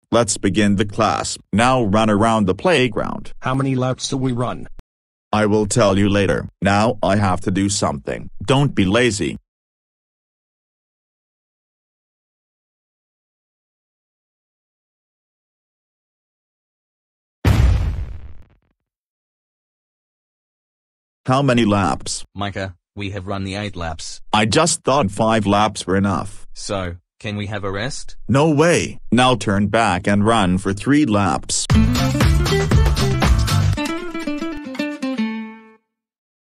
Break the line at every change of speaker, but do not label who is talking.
let's begin the class. Now run around the playground.
How many laps do we run?
I will tell you later. Now I have to do something. Don't be lazy. How many laps?
Micah, we have run the 8 laps.
I just thought 5 laps were enough.
So, can we have a rest?
No way. Now turn back and run for 3 laps.